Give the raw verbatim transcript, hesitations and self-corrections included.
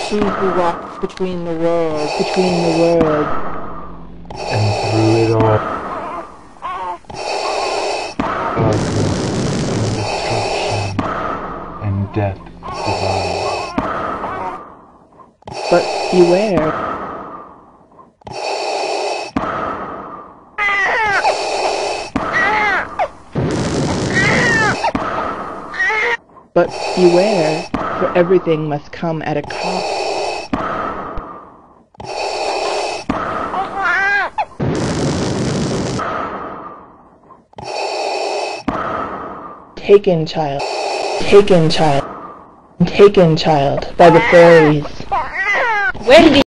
He who walks between the worlds, between the worlds. And through it all, darkness and destruction and death divine. But beware. But beware, for everything must come at a cost. Taken, child. Taken, child. Taken, child, by the fairies. Wendy!